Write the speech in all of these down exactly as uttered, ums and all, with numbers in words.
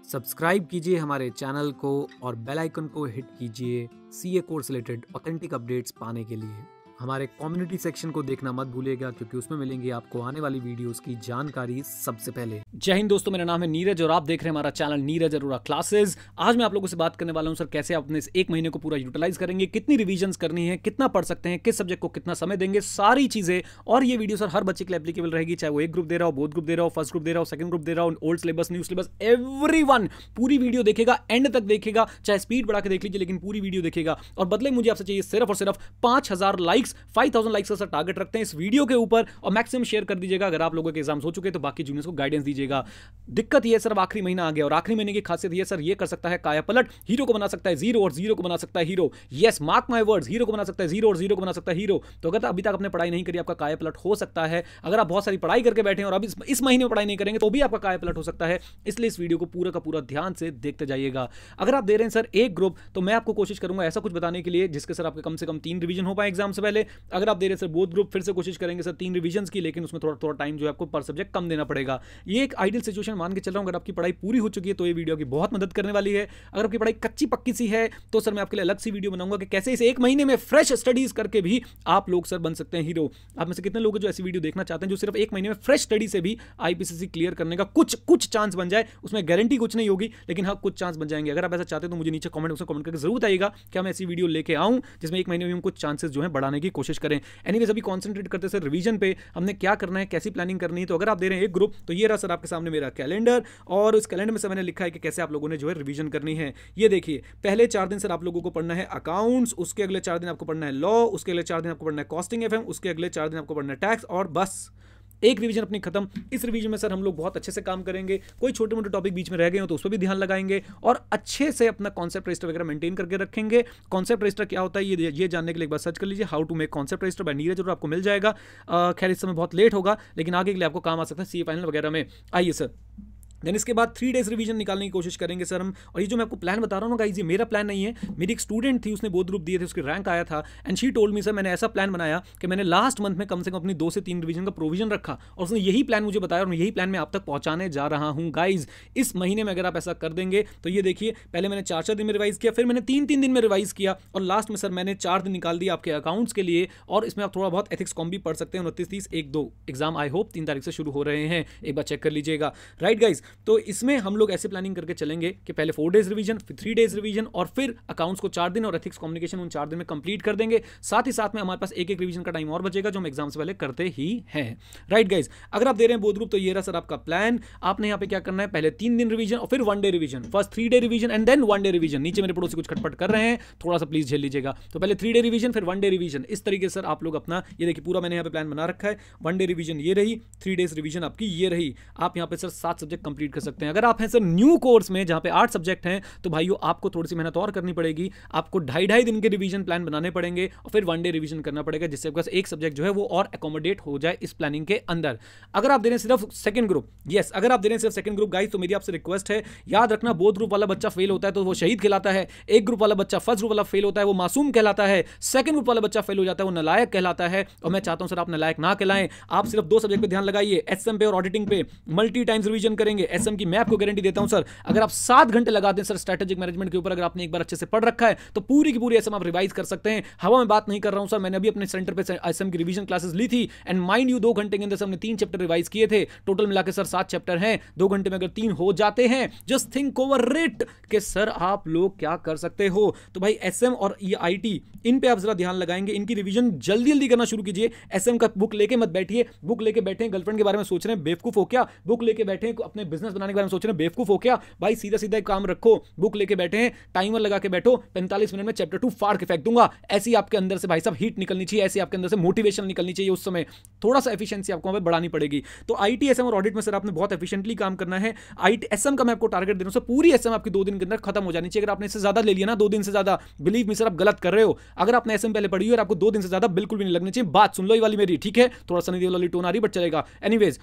Subscribe कीजिए हमारे channel को और बेल आइकन को हिट कीजिए CA course related authentic updates पाने के लिए। हमारे कम्युनिटी सेक्शन को देखना मत भूलिएगा क्योंकि उसमें मिलेंगी आपको आने वाली वीडियोस की जानकारी सबसे पहले। जय हिंद दोस्तों, मेरा नाम है नीरज और आप देख रहे हैं हमारा चैनल नीरज अरोड़ा क्लासेस। आज मैं आप लोगों से बात करने वाला हूं सर कैसे आप अपने इस एक महीने को पूरा यूटिलाइज करेंगे, कितनी रिवीजन करनी है, कितना पढ़ सकते हैं, किस सब्जेक्ट को कितना समय देंगे, सारी चीजें। और ये वीडियो सर हर बच्चे के लिए एप्लीकेबल रहेगी, चाहे वो एक ग्रुप दे रहा हो, बोथ ग्रुप दे रहा हो, फर्स्ट ग्रुप दे रहा हो, सेकंड ग्रुप दे रहा हो, old syllabus, new syllabus, everyone पूरी वीडियो देखेगा, एंड तक देखेगा, चाहे स्पीड बढ़ा के देख लीजिए लेकिन पूरी वीडियो देखेगा। और बदले मुझे आपसे चाहिए सिर्फ और सिर्फ पांच हजार लाइक्स, फाइव थाउजेंड लाइक्स का टारगेट रखते हैं इस वीडियो के ऊपर और मैक्सिमम शेयर कर दीजिएगा। अगर आप लोगों के एग्जाम्स हो चुके तो बाकी जूनियर्स को गाइडेंस दीजिएगा। दिक्कत ये है सर आखिरी महीना आ गया और आखिरी महीने की खासियत ये सर ये कर सकता है काया पलट, हीरो को बना सकता है जीरो और जीरो को बना सकता है hero. Yes, mark my words, hero को बना सकता है जीरो और जीरो को बना सकता है हीरो। तो अगर अभी तक आपने पढ़ाई नहीं करी आपका काया पलट हो सकता है। अगर आप बहुत सारी पढ़ाई करके बैठे हैं और अभी इस, इस महीने में पढ़ाई नहीं करेंगे तो भी आपका काया पलट हो सकता है। इसलिए इस वीडियो को पूरा का पूरा ध्यान से देखते जाइएगा। अगर आप दे रहे हैं सर एक ग्रुप तो मैं आपको कोशिश करूंगा ऐसा कुछ बताने के लिए जिसके सर आपके कम से कम तीन रिवीजन हो पाए एग्जाम से पहले। अगर आप दे रहे हैं सर बोथ ग्रुप, फिर से कोशिश करेंगे सर तीन रिवीजन्स की, लेकिन उसमें थोड़ा थोड़ा टाइम जो है आपको पर सब्जेक्ट कम देना पड़ेगा। ये एक आइडियल सिचुएशन मान के चल रहा हूं। अगर आपकी पढ़ाई पूरी हो चुकी है तो ये वीडियो की बहुत मदद करने वाली है। अगर आपकी पढ़ाई कच्ची पक्की सी है तो सर मैं आपके लिए अलग सी वीडियो बनाऊंगा कि कैसे इस एक महीने में फ्रेश स्टडीज करके भी आप लोग सर बन सकते हैं हीरो। आप में से कितने लोग जो ऐसी वीडियो देखना चाहते हैं जो सिर्फ एक महीने में फ्रेश स्टडी से भी आईपीसीसी क्लियर करने का कुछ कुछ चांस बन जाए? उसमें गारंटी कुछ नहीं होगी लेकिन हाँ कुछ चांस बन जाएंगे। अगर आप ऐसा चाहते हैं तो मुझे नीचे कमेंट उसमें कमेंट करके जरूर बताइएगा कि मैं ऐसी वीडियो लेके आऊं जिसमें एक महीने में हम कुछ चांसेस जो है बढ़ाने की कोशिश करें। एनीवेज अभी कॉन्सेंट्रेट करते हैं सर रिवीजन पे, हमने क्या करना है, कैसी प्लानिंग करनी है। तो अगर आप दे रहे हैं एक ग्रुप तो ये रहा सर आपके सामने मेरा कैलेंडर और उस कैलेंडर में सर मैंने लिखा है कि कैसे आप लोगों ने जो है रिवीजन करनी है। ये देखिए, पहले चार दिन सर आप लोगों को पढ़ना है अकाउंट्स, उसके अगले चार दिन आपको पढ़ना है लॉ, उसके अगले चार दिन आपको पढ़ना है कॉस्टिंग एफएम, उसके अगले चार दिन आपको पढ़ना है टैक्स और बस एक रिवीजन अपनी खत्म। इस रिवीजन में सर हम लोग बहुत अच्छे से काम करेंगे। कोई छोटे मोटे टॉपिक बीच में रह गए हो तो उस पर भी ध्यान लगाएंगे और अच्छे से अपना कॉन्सेप्ट रजिस्टर वगैरह मेंटेन करके रखेंगे। कॉन्सेप्ट रजिस्टर क्या होता है ये ये जानने के लिए एक बार सर्च कर लीजिए, how to make concept register by Neeraj, जरूर आपको मिल जाएगा। खैर इस समय बहुत लेट होगा लेकिन आगे के लिए आपको काम आ सकता है सी फाइनल वगैरह में। आइए सर, देन इसके बाद थ्री डेज रिवीजन निकालने की कोशिश करेंगे सर हम। और ये जो मैं आपको प्लान बता रहा हूँ ना गाइस, ये मेरा प्लान नहीं है। मेरी एक स्टूडेंट थी, उसने बोथ ग्रुप दिए थे, उसके रैंक आया था and she told me sir मैंने ऐसा प्लान बनाया कि मैंने लास्ट मंथ में कम से कम अपनी दो से तीन रिवीजन का प्रोविजन रखा और उसने यही प्लान मुझे बताया और यही प्लान मैं आप तक पहुंचाने जा रहा हूँ गाइज। इस महीने में अगर आप ऐसा कर देंगे तो ये देखिए, पहले मैंने चार चार दिन में रिवाइज किया, फिर मैंने तीन तीन दिन में रिवाइज किया और लास्ट में सर मैंने चार दिन निकाल दिया आपके अकाउंट्स के लिए। और इसमें आप थोड़ा बहुत एथिक्स कॉम भी पढ़ सकते हैं। उनतीस तीस एक दो एग्जाम आई होप तीन तारीख से शुरू हो रहे हैं, एक बार चेक कर लीजिएगा। राइट गाइज, तो इसमें हम लोग ऐसे प्लानिंग करके चलेंगे कि पहले फोर डेज रिवीजन, फिर थ्री डेज रिवीजन और फिर अकाउंट्स को चार दिन और एथिक्स कम्युनिकेशन उन चार दिन में कंप्लीट कर देंगे। साथ ही साथ में हमारे पास एक एक रिवीजन का टाइम और बचेगा जो हम एग्जाम से पहले करते ही हैं। राइट गाइज, अगर आप दे रहे हैं बोथ ग्रुप तो ये रहा सर आपका प्लान। आपने यहाँ पे क्या करना है, पहले तीन दिन रिवीजन और फिर one day revision, first three day revision and then one day revision. नीचे मेरे पड़ोसी कुछ खटपट कर रहे हैं, थोड़ा सा प्लीज झेल लीजिएगा। तो पहले थ्री डे रिवीजन फिर वन डे रिवीजन, इस तरीके से सर आप लोग अपना ये देखिए पूरा मैंने यहाँ पे प्लान बना रखा है। वन डे रिवीजन ये रही, थ्री डेज रिवीजन आपकी ये रही। आप यहाँ पे सर सात सब्जेक्ट कंप्लीट कर सकते हैं। अगर आप हैं सर न्यू कोर्स में जहाँ पे आठ सब्जेक्ट हैं तो भाइयों आपको थोड़ी सी मेहनत और करनी पड़ेगी। आपको ढाई ढाई दिन के रिवीजन प्लान बनाने पड़ेंगे और फिर वन डे रिवीजन करना पड़ेगा जिससे आपके पास एक सब्जेक्ट जो है वो और एकोमोडेट हो जाए इस प्लानिंग के अंदर। अगर आप दे रहे हैं सिर्फ सेकंड ग्रुप, यस अगर आप दे रहे हैं सिर्फ सेकंड ग्रुप गाइस, तो मेरी आपसे रिक्वेस्ट है, याद रखना बोथ ग्रुप वाला बच्चा फेल होता है तो वो शहीद कहलाता है। एक ग्रुप वाला बच्चा फर्स्ट ग्रुप वाला फेल होता है वो मासूम कहलाता है। सेकंड ग्रुप वाला बच्चा फेल हो जाता है वो नालायक कहलाता है। और मैं चाहता हूं सर आप नालायक ना कहलाएं। आप सिर्फ दो सब्जेक्ट पे ध्यान लगाइए, एसएम पे और ऑडिटिंग पे। मल्टी टाइम्स रिवीजन करेंगे एसएम की, मैं आपको गारंटी देता हूं सर अगर आप सात घंटे लगा दें सर स्ट्रेटेजिक मैनेजमेंट के ऊपर, अगर आपने एक बार अच्छे से पढ़ रखा है तो पूरी की पूरी एसएम आप रिवाइज कर सकते हैं। हवा में बात नहीं कर रहा हूं सर, मैंने अभी अपने सेंटर पे एसएम की रिवीजन क्लासेस ली थी एंड माइंड यू दो घंटे के अंदर हमने तीन चैप्टर रिवाइज किए थे। टोटल मिला के सर सात चैप्टर हैं। दो घंटे में अगर तीन हो जाते हैं, जस्ट थिंक ओवर इट कि सर आप लोग क्या कर सकते हो। तो भाई एसएम और ये आईटी इन पे आप जरा ध्यान लगाएंगे, इनकी रिवीजन जल्दी जल्दी करना शुरू कीजिए। एसएम का बुक लेके मत बैठिए, बुक लेके बैठे गर्लफ्रेंड के बारे में सोच रहे हैं बेवकूफ हो क्या, बुक लेके बैठे अपने बिजनेस बनाने के बारे में सोच रहे हैं बेवकूफ हो क्या। भाई सीधा सीधा काम रखो, बुक लेके बैठे हैं, टाइमर लगा के बैठो, पैंतालीस मिनट में चैप्टर टू फाड़ के फेंक दूंगा। ऐसी आपके अंदर से भाई साहब हीट निकलनी चाहिए, ऐसी आपके अंदर से मोटिवेशन निकलनी चाहिए। उस समय थोड़ा सा एफिशिएंसी आपको वहां पे बढ़ानी पड़ेगी। तो आईटी एसएम और ऑडिट में सर आपने बहुत एफिशिएंटली काम करना है। आईटी एसएम का मैं आपको टारगेट दे रहा हूं सर, पूरी एसएम आपकी दो दिन के अंदर खत्म हो जानी चाहिए। अगर आपने इससे ज्यादा ले लिया ना, दो दिन से ज्यादा, बिलीव मी सर आप गलत कर रहे हो। अगर आपने एसएम पहले पढ़ी और आपको दो दिन से ज्यादा बिल्कुल भी नहीं लगनी चाहिए। बात सुन लो ये वाली मेरी, ठीक है, थोड़ा सा नहीं वाली टोन आ रही बट चलेगा। एनीवेज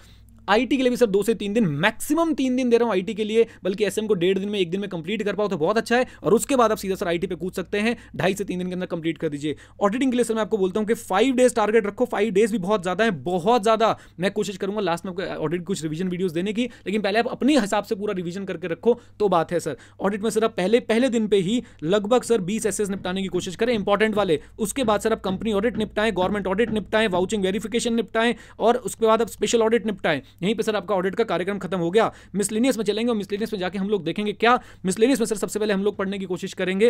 आईटी के लिए भी सर दो से तीन दिन, मैक्सिमम तीन दिन दे रहा हूं आईटी के लिए, बल्कि एसएम को डेढ़ दिन में एक दिन में कंप्लीट कर पाओ तो बहुत अच्छा है, और उसके बाद आप सीधा सर आईटी पे कूद सकते हैं, ढाई से तीन दिन के अंदर कंप्लीट कर दीजिए। ऑडिटिंग के लिए सर मैं आपको बोलता हूं कि फाइव डेज टारगेट रखो, फाइव डेज भी बहुत ज्यादा है, बहुत ज्यादा। मैं कोशिश करूंगा लास्ट में आपको ऑडिट कुछ रिवीजन वीडियोस देने की, लेकिन पहले आप अपने हिसाब से पूरा रिवीजन करके रखो तो बात है सर। ऑडिट में सर आप पहले पहले दिन पे ही लगभग सर बीस एसेस निपटाने की कोशिश करें, इंपॉर्टेंट वाले। उसके बाद सर आप कंपनी ऑडिट निपटाएं, गवर्नमेंट ऑडिट निपटाएं, वाउचिंग वेरिफिकेशन निपटाएं, और उसके बाद आप स्पेशल ऑडिट निपटाएं। यहीं पे सर आपका ऑडिट का कार्यक्रम खत्म हो गया। मिसलेनियस में चलेंगे, और मिसलेनियस में जाके हम लोग देखेंगे क्या। मिसलेनियस में सर सबसे पहले हम लोग पढ़ने की कोशिश करेंगे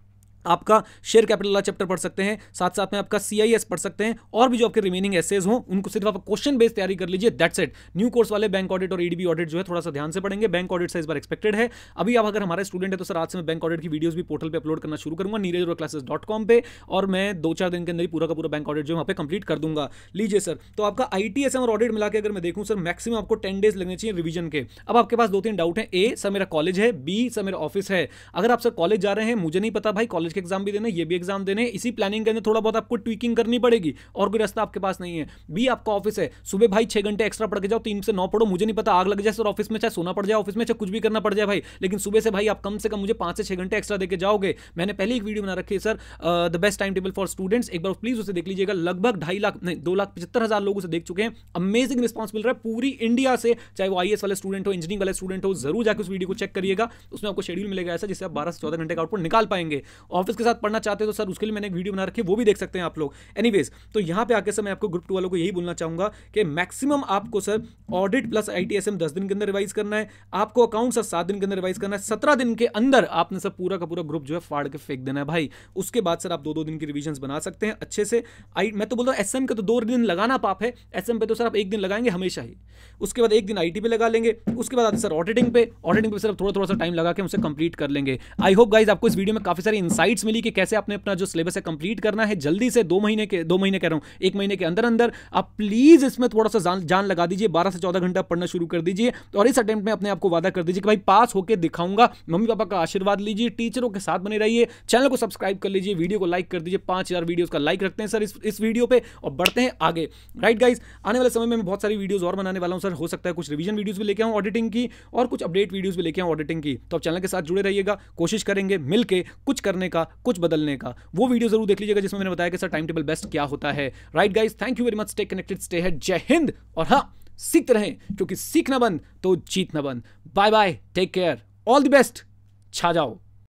आपका शेयर कैपिटल वाला चैप्टर पढ़ सकते हैं, साथ साथ में आपका सीआईएस पढ़ सकते हैं, और भी जो आपके रिमेनिंग एसेज हो उनको सिर्फ आप क्वेश्चन बेस्ड तैयारी कर लीजिए, दैट्स इट। न्यू कोर्स वाले बैंक ऑडिट और ईडीबी ऑडिट जो है थोड़ा सा ध्यान से पढ़ेंगे, बैंक ऑडिट से इस बार एक्सपेक्टेड है। अभी आप अगर हमारे स्टूडेंट है तो सर आज से मैं बैंक ऑडिट की वीडियोस भी पोर्टल पे अपलोड करना शुरू करूंगा, Neeraj Arora classes dot com पे, और मैं दो चार दिन के अंदर ही पूरा का पूरा बैंक ऑडिट जो वहाँ पे कंप्लीट कर दूंगा। लीजिए सर, तो आपका आईटीएसएम और ऑडिट मिला के अगर मैं देखूँ सर मैक्सिमम आपको टेन डेज लगने चाहिए रिवीजन के। अब आपके पास दो तीन डाउट है, ए सर मेरा कॉलेज है, बी सर मेरा ऑफिस है। अगर आप सर कॉलेज जा रहे हैं, मुझे नहीं पता भाई, कॉलेज के एग्जाम भी देने, ये भी एग्जाम देने, इसी प्लानिंग के अंदर थोड़ा बहुत आपको ट्वीकिंग करनी पड़ेगी, और कोई रास्ता आपके पास नहीं है। बी आपका ऑफिस है, सुबह भाई छह घंटे एक्स्ट्रा पढ़ के जाओ, तीन से नौ पढ़ो, मुझे नहीं पता आग लग जाए सर ऑफिस में, चाहे सोना पड़ जाए ऑफिस में, चाहे कुछ भी करना पड़ जाए भाई, लेकिन सुबह से भाई आप कम से कम मुझे पांच से छह घंटे एक्स्ट्रा देके जाओगे। मैंने पहले एक वीडियो बना रखी है sir, the best time table for students, एक बार प्लीज उसे देख लीजिएगा। लगभग ढाई लाख नहीं दो लाख पचहत्तर हजार लोग उसे देख चुके हैं। अमेजिंग रिस्पॉन्स मिल रहा है पूरी इंडिया से, चाहे वो आईएएस वाले स्टूडेंट हो, इंजीनियरिंग वाले स्टूडेंट हो, जरूर जाकर उस वीडियो को चेक करिएगा। उसमें आपको शेड्यूल मिलेगा ऐसा जिससे आप बारह से चौदह घंटे का आउटपुट निकाल पाएंगे। ऑफिस के साथ पढ़ना चाहते हो तो सर उसके लिए मैंने एक वीडियो बना रखी है, वो भी देख सकते हैं आप लोग। एनीवेज, तो यहां पे आके सर मैं आपको ग्रुप टू वालों को यही बोलना चाहूंगा कि मैक्सिमम आपको सर ऑडिट प्लस आईटीएसएम दस दिन के अंदर रिवाइज करना है, आपको अकाउंट सर सात दिन के अंदर रिवाइज करना है, सत्रह दिन के अंदर आपने सब पूरा का पूरा ग्रुप जो है फाड़ के फेंक देना है भाई। उसके बाद सर आप दो दो दिन की रिवीजन बना सकते हैं अच्छे से। आई मैं तो बोलता हूं एसएम के तो दो दिन लगाना पाप है, एसएम पे तो सर आप एक दिन लगाएंगे हमेशा ही, उसके बाद एक दिन आईटी पे लगा लेंगे, उसके बाद सर ऑडिटिंग पे, ऑडिटिंग पे सर थोड़ा थोड़ा सा टाइम लगा के उसे कंप्लीट कर लेंगे। आई होप गाइज आपको इस वीडियो में काफी सारी इंसाइट्स मिली कि कैसे आपने अपना जो सिलेबस है कंप्लीट करना है जल्दी से, दो महीने के दो महीने कह रहा हूं एक महीने के अंदर अंदर। आप प्लीज इसमें थोड़ा सा जान, जान लगा दीजिए, बारह से चौदह घंटा पढ़ना शुरू कर दीजिए, और इस अटेम्प्ट में अपने आपको वादा कर दीजिए कि भाई पास होकर दिखाऊंगा। मम्मी पापा का आशीर्वाद लीजिए, टीचरों के साथ बने रहिए, चैनल को सब्सक्राइब कर लीजिए, वीडियो को लाइक कर दीजिए, पांच हजार वीडियोस का लाइक रखते हैं सर इस, इस वीडियो पे, और बढ़ते हैं आगे। राइट गाइज, आने वाले समय में मैं बहुत सारी वीडियोस और बनाने वाला हूं सर, हो सकता है कुछ रिवीजन वीडियोस भी लेके आऊं ऑडिटिंग की, और कुछ अपडेट वीडियोस भी लेके आऊं ऑडिटिंग की। तो आप चैनल के साथ जुड़े रहिएगा, कोशिश करेंगे मिलके कुछ करने का, कुछ बदलने का। वो वीडियो जरूर देख लीजिएगा जिसमें मैंने बताया कि सर टाइम टेबल बेस्ट क्या होता है। Right guys, thank you very much, stay connected, stay head, Jai Hind, और हाँ सीखते रहें, क्योंकि सीखना बंद तो जीतना बंद। Bye bye, take care, all the best, छा जाओ।